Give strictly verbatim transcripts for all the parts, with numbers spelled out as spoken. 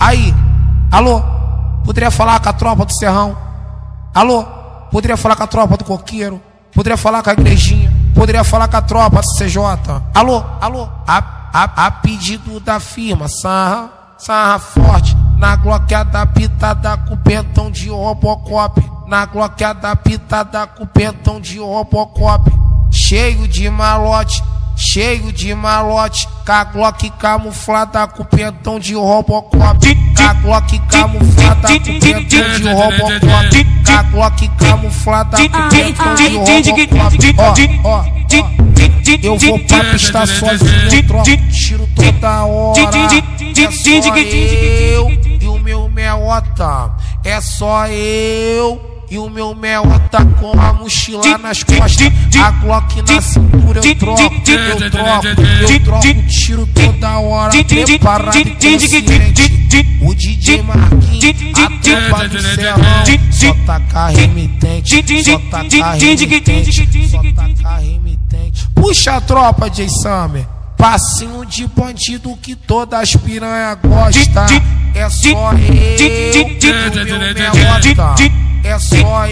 Aí, alô, poderia falar com a tropa do Serrão? Alô, poderia falar com a tropa do Coqueiro? Poderia falar com a igrejinha? Poderia falar com a tropa do C J? Alô, alô, a, a, a pedido da firma, sarra, sarra forte, na gloqueada pitada com pentão de Robocop, na gloqueada pitada com pentão de Robocop, cheio de malote, cheio de malote, com a Glock camuflada com pentão de Robocop, com a Glock camuflada com pentão de Robocop, com a Glock camuflada com pentão de Robocop. Ó, ó, ó, eu vou pra pista sozinho, troco tiro toda hora. É só eu e o meu meota, é só eu e o meu mel tá com a mochila nas costas, a Glock na cintura, eu troco, eu troco, eu troco tiro toda hora, preparado e consciente. O D J Marquinhos, a tropa do Serrão, só taca remitente, só taca remitente, só taca remitente. Puxa a tropa, J Summer, passinho de bandido que todas as piranha gosta. É só eu e o meu meota, é só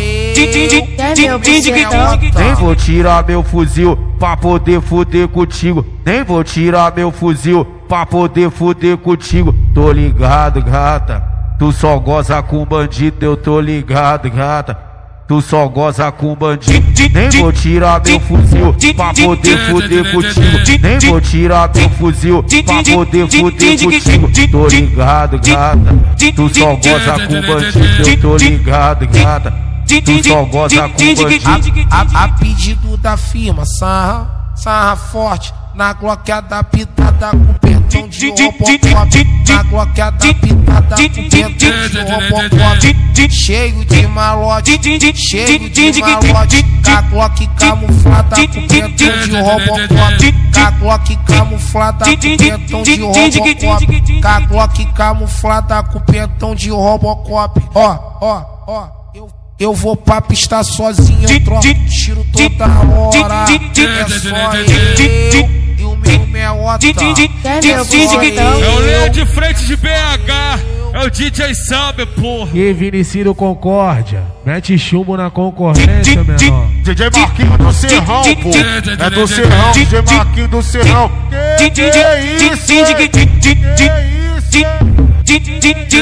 eu, nem vou tirar meu fuzil pra poder fuder contigo. Nem vou tirar meu fuzil pra poder fuder contigo. Tô ligado, gata, tu só goza com bandido. Eu tô ligado, gata, tu só goza com bandido. Nem vou tirar meu fuzil pra poder fuder contigo. Nem vou tirar meu fuzil pra poder fuder contigo. Tô ligado, gata, tu só goza com bandido. Eu tô ligado, gata, tu só goza com bandido. A, a, a pedido da firma, sarra, sarra forte, na gloqueada pitada com pentão de Robocop, na gloqueada pitada com pentão de Robocop, cheio de malote, cheio de malote, com a Glock camuflada com pentão de Robocop, com a Glock camuflada com pentão de Robocop, com a Glock camuflada com pentão de Robocop. Ó, ó, ó, eu Eu vou pra pista sozinho, eu troco tiro toda hora. É só eu e o meu meota, é só eu. É o Leão de frente de B H, é o D J Summer, porra. E Vinicius Concórdia, mete chumbo na concorrência, menor. D J Marquinhos do Serrão, pô, é do Serrão, D J Marquinhos do Serrão. Que que é isso, que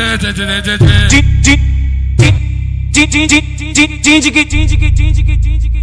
é isso?